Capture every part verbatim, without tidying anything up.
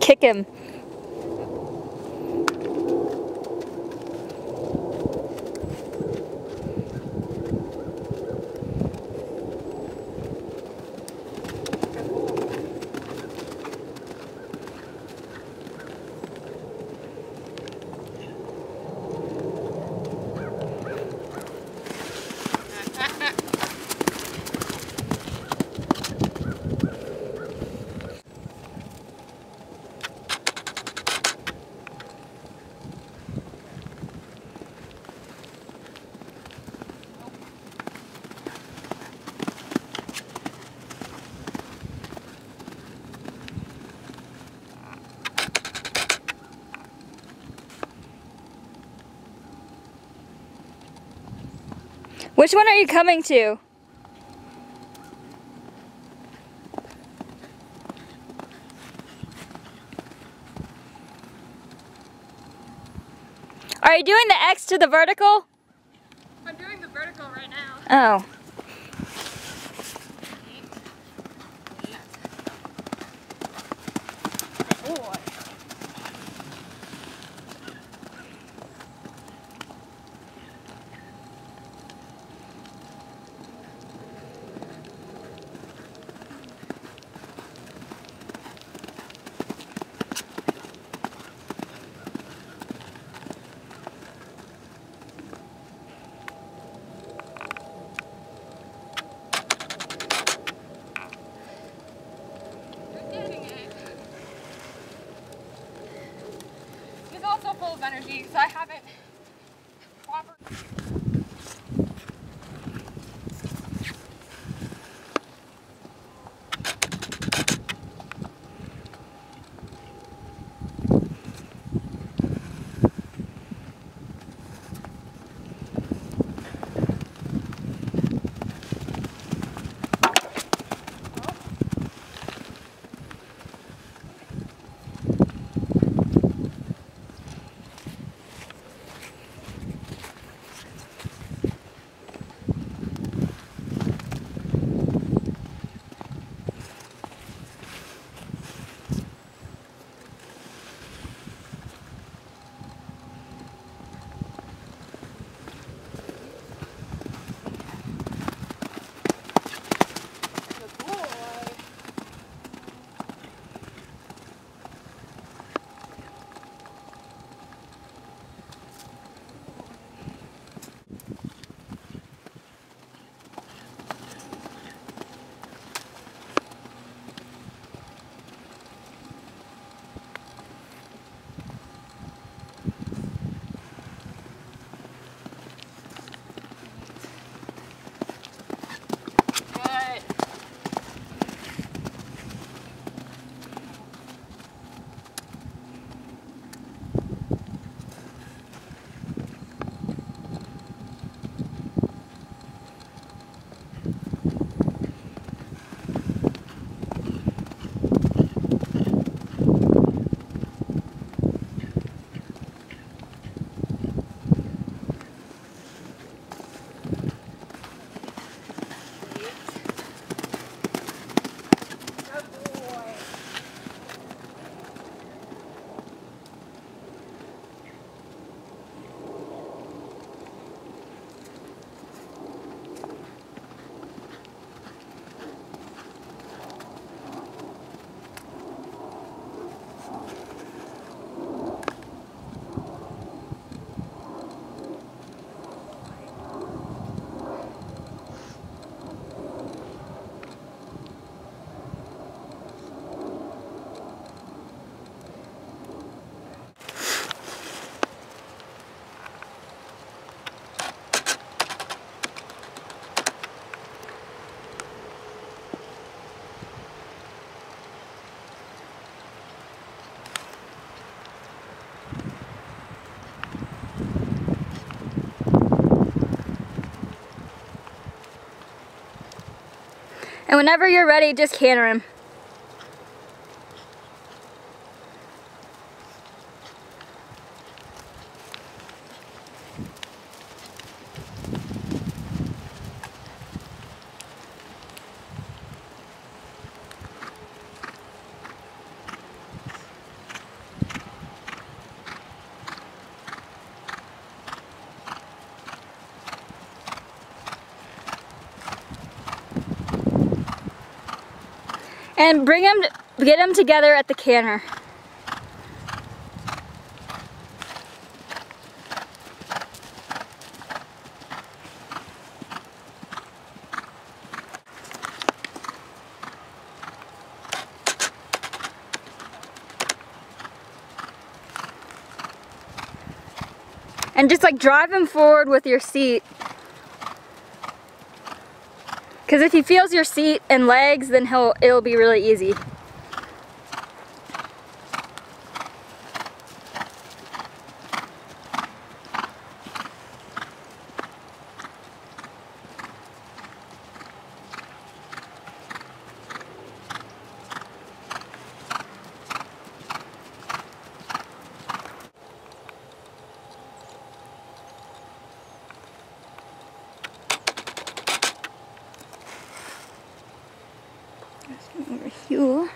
kick him. Which one are you coming to? Are you doing the X to the vertical? I'm doing the vertical right now. Oh. Oh. He's also full of energy because I haven't proper. And whenever you're ready, just canter him. And bring them, get them together at the canter. And just like drive him forward with your seat. Because if he feels your seat and legs, then he'll it'll be really easy. Over here.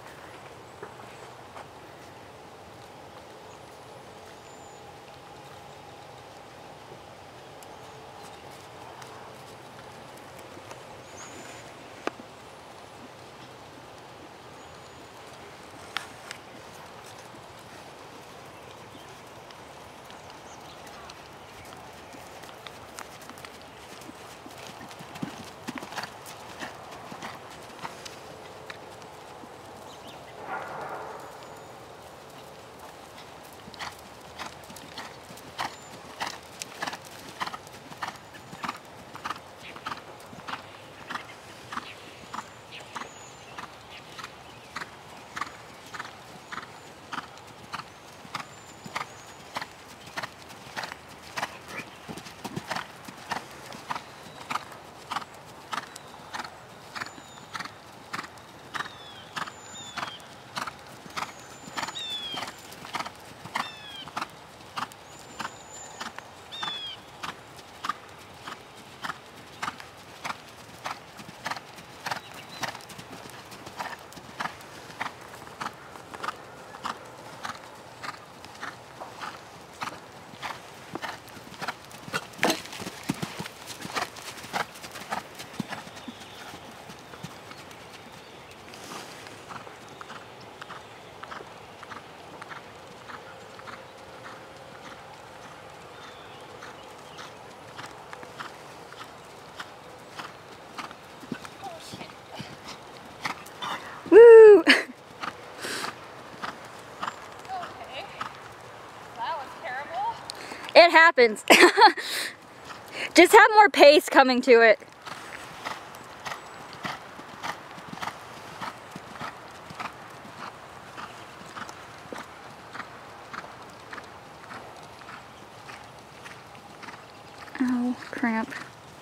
Woo! Okay. That was terrible. It happens. Just have more pace coming to it. Oh, cramp.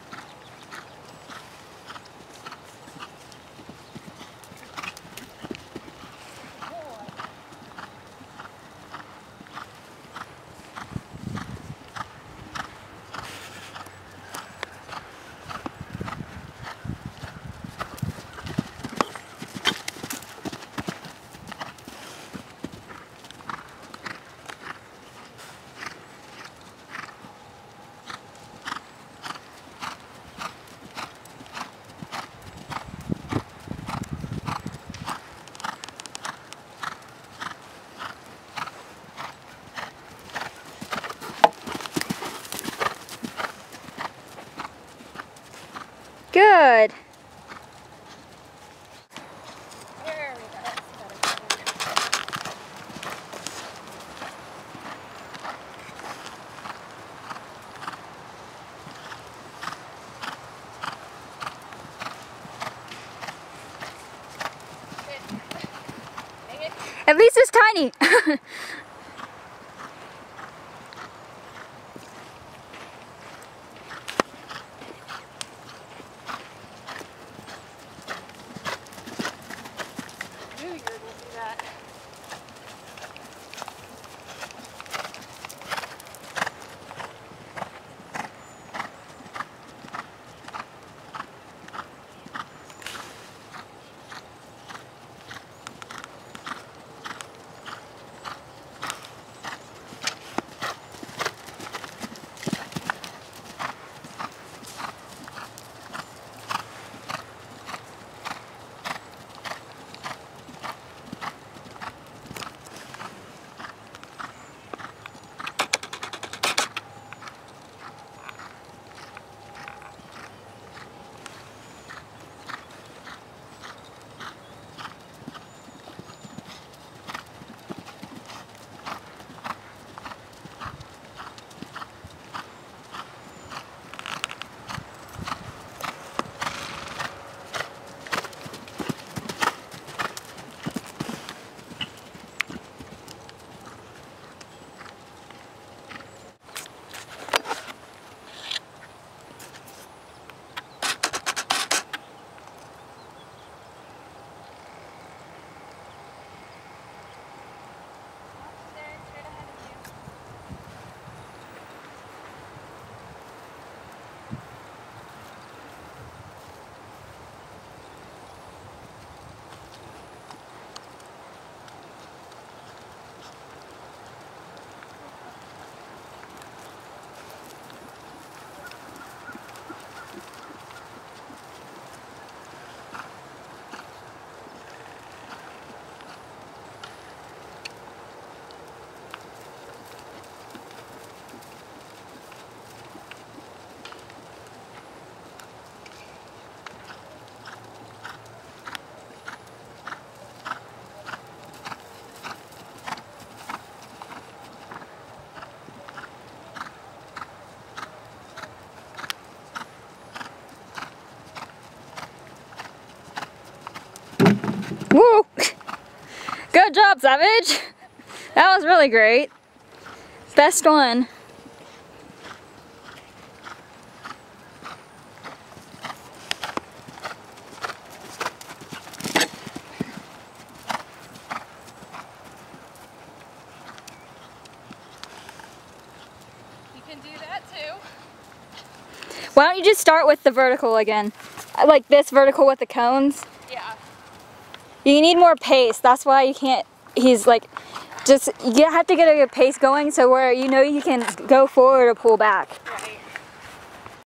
Good. There we go. Dang it. At least it's tiny. I knew you were going to do that. Good job, Savage. That was really great. Best one. You can do that too. Why don't you just start with the vertical again? Like this vertical with the cones. Yeah. You need more pace. That's why you can't, he's like, just, you have to get a pace going so where you know you can go forward or pull back.